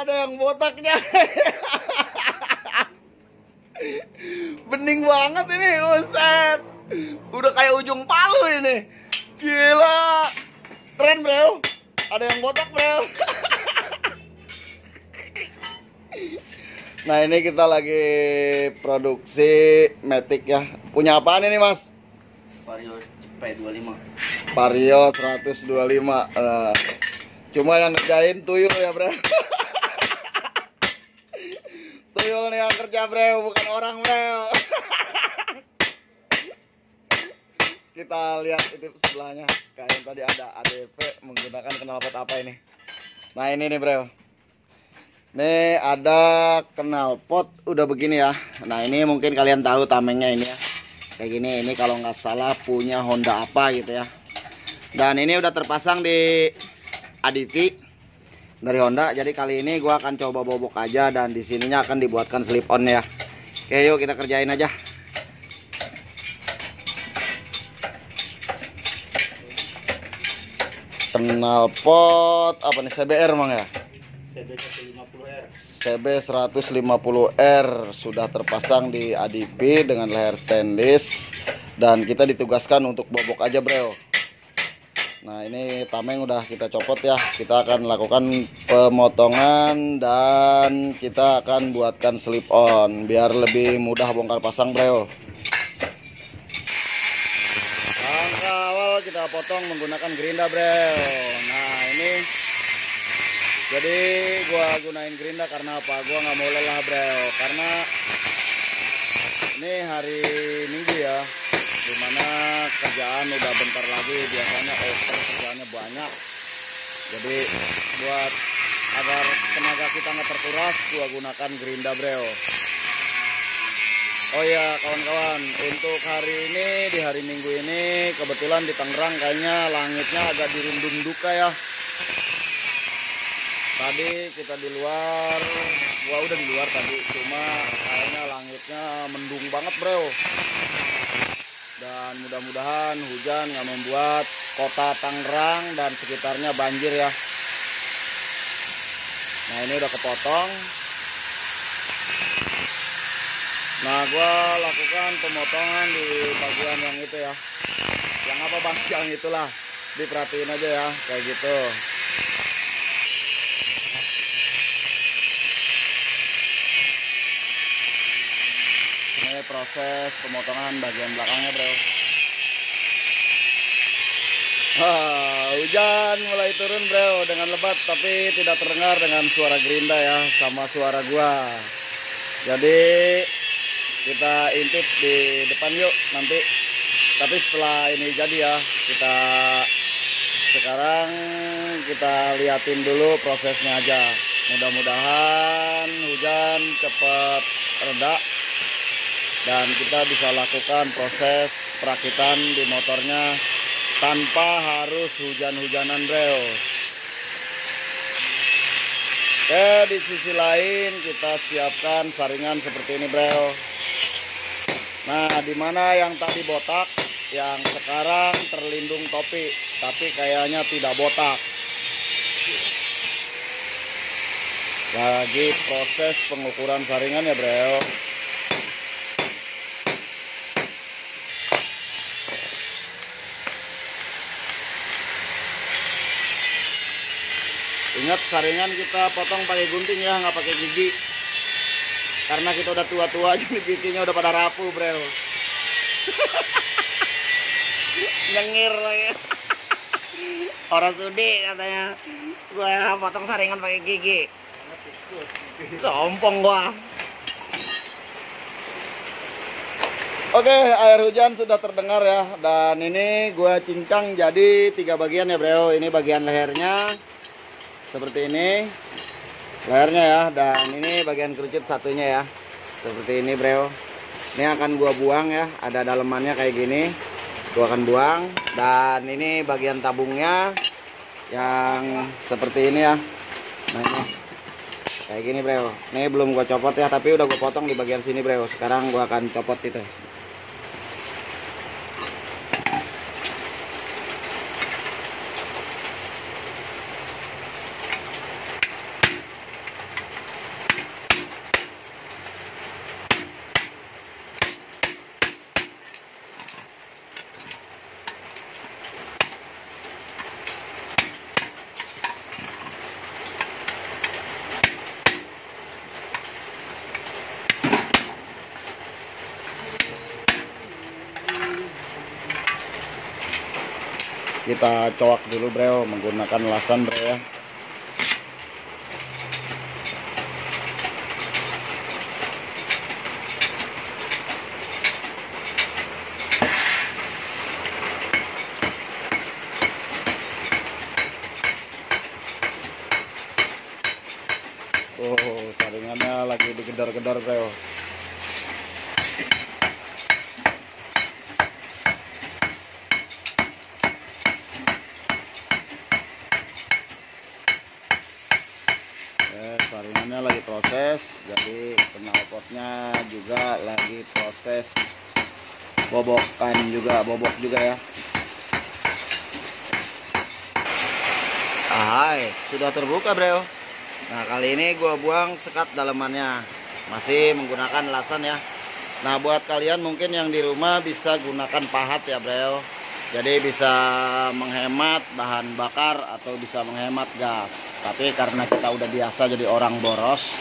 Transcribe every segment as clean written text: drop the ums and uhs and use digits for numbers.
ada yang botaknya. Bening banget ini, buset. Udah kayak ujung palu ini. Gila. Keren, bro. Ada yang botak, bro. Nah, ini kita lagi produksi Matic ya. Punya apaan ini, Mas? Vario P25. Vario 125. Cuma yang ngerjain tuyul ya, bro. Tuyul nih yang kerja, bro, bukan orang, bro. Kita lihat itu sebelahnya. Kayak yang tadi ada ADV menggunakan knalpot apa ini. Nah, ini nih, bro. Nih ada knalpot udah begini ya. Nah, ini mungkin kalian tahu tamengnya ini ya. Kayak gini, ini kalau nggak salah punya Honda apa gitu ya. Dan ini udah terpasang di ADV dari Honda. Jadi kali ini gua akan coba bobok aja dan di sininya akan dibuatkan slip on ya. Oke, yuk kita kerjain aja. Knalpot apa nih, CBR emang ya? CB150R. CB150R sudah terpasang di ADV dengan leher stainless dan kita ditugaskan untuk bobok aja, bro. Nah, ini tameng udah kita copot ya. Kita akan lakukan pemotongan dan kita akan buatkan slip on biar lebih mudah bongkar pasang, bro. Langkah awal kita potong menggunakan gerinda, bro. Nah, ini jadi gua gunain gerinda karena apa? Gua nggak mau lelah, bro. Karena ini hari Minggu ya, dimana kerjaan udah bentar lagi, biasanya over, kerjaannya banyak. Jadi buat agar tenaga kita nggak terkuras, gua gunakan gerinda, bro. Oh ya kawan-kawan, untuk hari ini, di hari Minggu ini kebetulan di Tangerang kayaknya langitnya agak dirundung duka ya. Tadi kita di luar, gua udah di luar tadi, cuma kayaknya langitnya mendung banget, bro. Dan mudah-mudahan hujan nggak membuat kota Tangerang dan sekitarnya banjir ya. Nah, ini udah kepotong. Nah, gua lakukan pemotongan di bagian yang itu ya. Yang apa, bang? Yang itulah. Diperhatiin aja ya, kayak gitu. Ini proses pemotongan bagian belakangnya, bro. Hujan mulai turun, bro, dengan lebat tapi tidak terdengar dengan suara gerinda ya, sama suara gua. Jadi kita intip di depan yuk nanti. Tapi setelah ini jadi ya, sekarang kita liatin dulu prosesnya aja. Mudah-mudahan hujan cepat reda dan kita bisa lakukan proses perakitan di motornya tanpa harus hujan-hujanan, bro. Oke, di sisi lain kita siapkan saringan seperti ini, bro. Nah, dimana yang tadi botak, yang sekarang terlindung topi, tapi kayaknya tidak botak. Lagi proses pengukuran saringan ya, bro. Ingat, saringan kita potong pakai gunting ya, nggak pakai gigi. Karena kita udah tua-tua, jadi giginya udah pada rapuh, bro. Nyengir lagi. Orang sudi katanya, gua potong saringan pakai gigi. Sompong gua. Oke, air hujan sudah terdengar ya. Dan ini gua cincang jadi 3 bagian ya, bro. Ini bagian lehernya seperti ini. Lehernya ya, dan ini bagian kerucut satunya ya, seperti ini, bro. Ini akan gua buang ya, ada dalemannya kayak gini, gua akan buang. Dan ini bagian tabungnya yang seperti ini ya. Nah, ini kayak gini, bro. Ini belum gua copot ya, tapi udah gua potong di bagian sini, bro. Sekarang gua akan copot itu. Kita coak dulu bro menggunakan lasan bro ya. Oh, saringannya lagi digedor-gedor bro. Saringannya lagi proses, jadi knalpotnya juga lagi proses bobok juga ya. Hai, sudah terbuka bro. Nah kali ini gua buang sekat dalamannya, masih menggunakan lasan ya. Nah buat kalian mungkin yang di rumah bisa gunakan pahat ya bro, jadi bisa menghemat bahan bakar atau bisa menghemat gas. Tapi karena kita udah biasa jadi orang boros,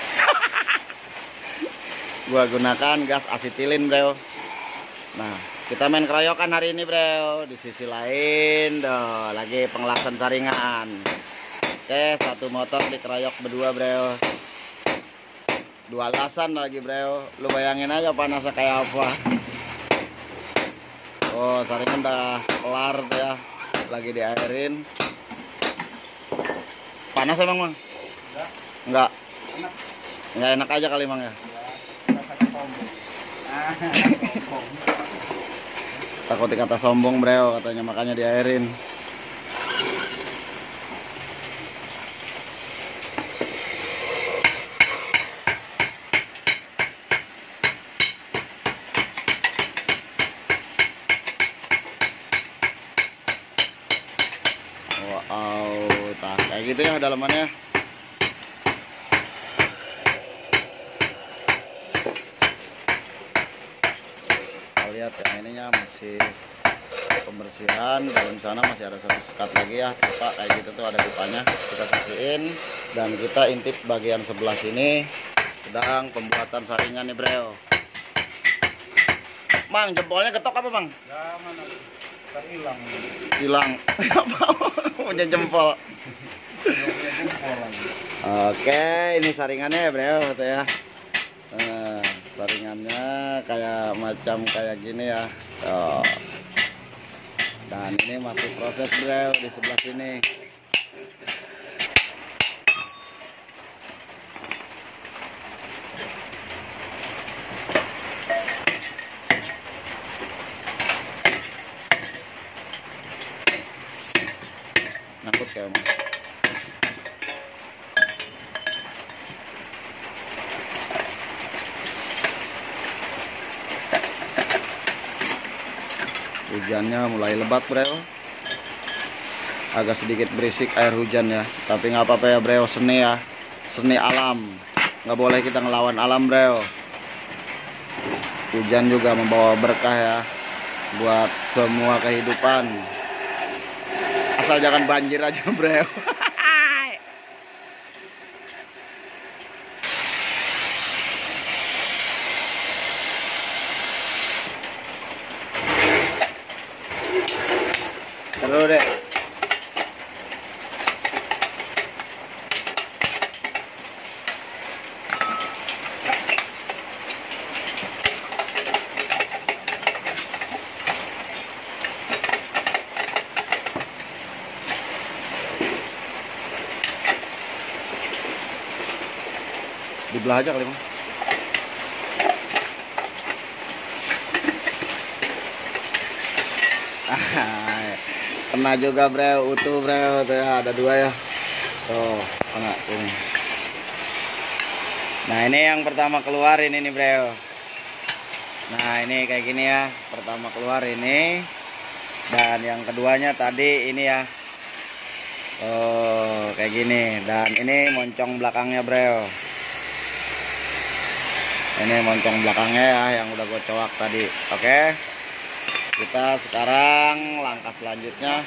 gua gunakan gas asetilin bro. Nah kita main keroyokan hari ini bro. Di sisi lain lagi pengelasan saringan. Oke, satu motor dikeroyok berdua bro. Dua lasan lagi bro. Lu bayangin aja panasnya kayak apa. Oh saringan udah kelar tuh ya, lagi diairin. Panas emang Mang? Enggak. Enggak enak aja kali Mang ya. Takut dikata sombong bro, katanya, makanya diairin. Wow, tak kayak gitu ya dalamannya. Kita lihat yang ininya masih pembersihan. Dalam sana masih ada satu sekat lagi ya, pipa kayak gitu tuh ada pipanya. Kita saksiin dan kita intip bagian sebelah sini. Sedang pembuatan saringan nih bro. Mang, jempolnya ketok apa Mang? Ya mana? Hilang. Hilang. Punya jempol. Oke, ini saringannya ya bro tuh ya. Saringannya kayak macam kayak gini ya. Tuh. Dan ini masih proses bro di sebelah sini. Nakut kayak Mas. Hujannya mulai lebat bro. Agak sedikit berisik air hujan ya, tapi nggak apa-apa ya bro, seni ya, seni alam. Nggak boleh kita ngelawan alam bro. Hujan juga membawa berkah ya buat semua kehidupan. Asal jangan banjir aja bro. Terus deh. Dibelah aja kali Bang. Kena juga bro, utuh bro tuh ya, ada dua ya. Tuh, kena ini. Nah ini yang pertama keluar ini nih bro. Nah ini kayak gini ya, pertama keluar ini. Dan yang keduanya tadi ini ya. Oh kayak gini. Dan ini moncong belakangnya bro. Ini moncong belakangnya ya yang udah gue coak tadi. Oke. Kita sekarang langkah selanjutnya.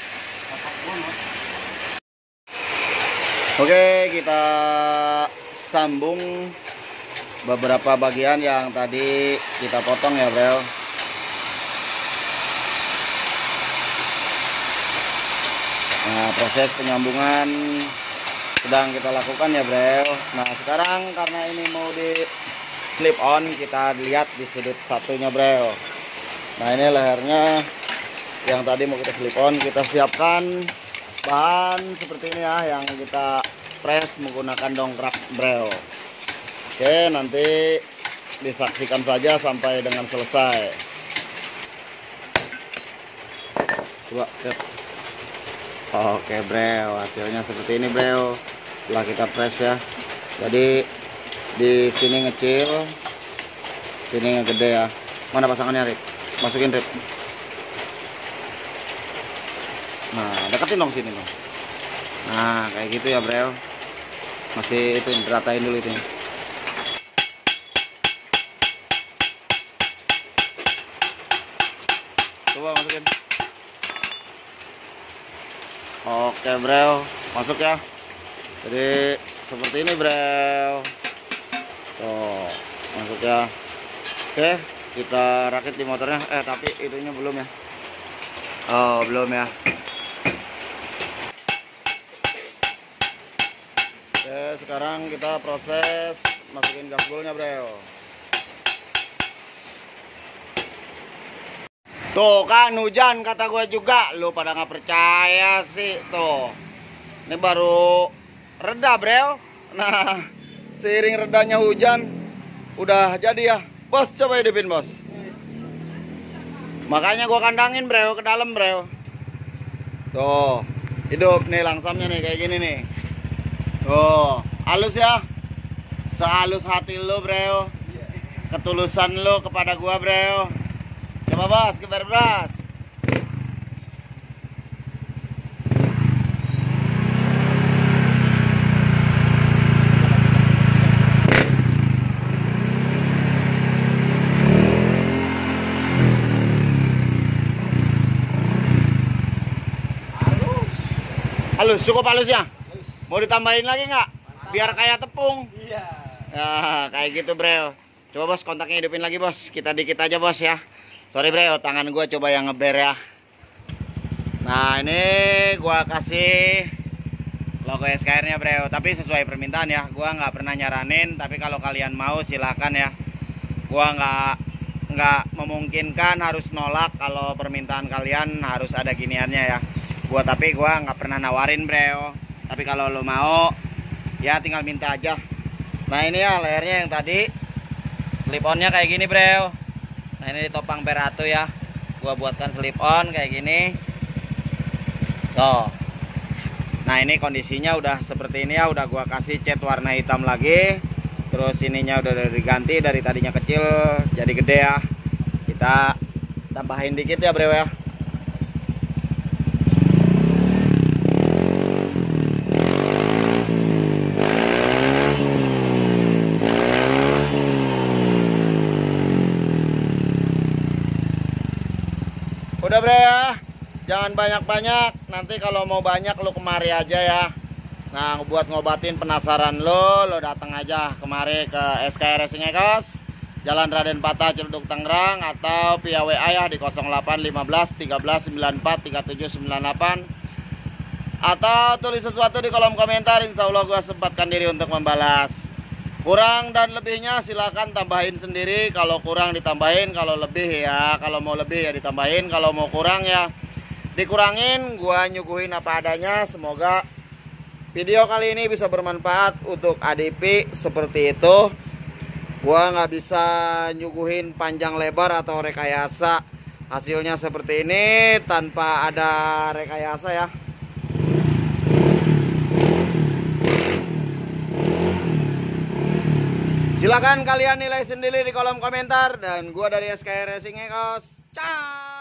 Oke, kita sambung beberapa bagian yang tadi kita potong ya bro. Nah, proses penyambungan sedang kita lakukan ya bro. Nah sekarang karena ini mau di slip on, kita lihat di sudut satunya bro. Nah ini lehernya yang tadi mau kita slip on, kita siapkan bahan seperti ini ya, yang kita press menggunakan dongkrak bro. Oke, nanti disaksikan saja sampai dengan selesai. Coba lihat. Oke bro, hasilnya seperti ini bro. Setelah kita press ya, jadi di sini ngecil, sini yang gede ya. Mana pasangannya Rip? Masukin Rip. Nah deketin dong sini dong. Nah kayak gitu ya bro. Masih itu diratain dulu itu. Coba masukin. Oke bro, masuk ya. Jadi seperti ini bro. Tuh, masuk ya. Oke, kita rakit di motornya. Tapi itunya belum ya. Oh, belum ya. Oke, sekarang kita proses masukin gaspolnya bro. Tuh kan hujan kata gue juga, lu pada nggak percaya sih. Tuh ini baru reda bro. Nah seiring redanya hujan udah jadi ya bos. Coba hidupin bos. Makanya gue kandangin bro ke dalam bro. Tuh hidup nih langsamnya nih kayak gini nih. Tuh halus ya, sehalus hati lu bro, ketulusan lu kepada gua bro. Coba bos, kebar bros. Halus, cukup halus ya? Mau ditambahin lagi nggak? Biar kayak tepung. Iya. Ya, kayak gitu bro. Coba bos, kontaknya hidupin lagi bos. Kita dikit aja bos ya. Sorry bro, tangan gua coba yang ngeber ya. Nah ini gua kasih logo SKR nya bro, tapi sesuai permintaan ya. Gua nggak pernah nyaranin, tapi kalau kalian mau silakan ya. Gua nggak memungkinkan harus nolak kalau permintaan kalian harus ada giniannya ya. Tapi gua nggak pernah nawarin bro. Tapi kalau lo mau ya tinggal minta aja. Nah ini ya lehernya yang tadi slip onnya kayak gini bro. Nah ini ditopang Berato ya. Gua buatkan slip on kayak gini. Tuh. Nah ini kondisinya udah seperti ini ya. Udah gua kasih cat warna hitam lagi. Terus ininya udah diganti, dari tadinya kecil jadi gede ya. Kita tambahin dikit ya bro ya. Udah bre ya, jangan banyak-banyak. Nanti kalau mau banyak lo kemari aja ya. Nah buat ngobatin penasaran lo datang aja kemari ke SKR Racing Ekos, Jalan Raden Patah, Ciledug, Tangerang, atau via WA ya di 0815 13 94 3798, atau tulis sesuatu di kolom komentar. Insya Allah gua sempatkan diri untuk membalas. Kurang dan lebihnya silahkan tambahin sendiri. Kalau kurang ditambahin, kalau lebih ya, kalau mau lebih ya ditambahin, kalau mau kurang ya dikurangin. Gua nyuguhin apa adanya. Semoga video kali ini bisa bermanfaat untuk ADP seperti itu. Gua nggak bisa nyuguhin panjang lebar atau rekayasa. Hasilnya seperti ini tanpa ada rekayasa ya. Silakan kalian nilai sendiri di kolom komentar. Dan gua dari SKR Racing Ekos. Ciao.